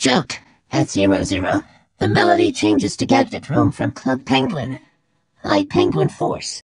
Joke. At 00, the melody changes to Gadget Room from Club Penguin. Light Penguin Force.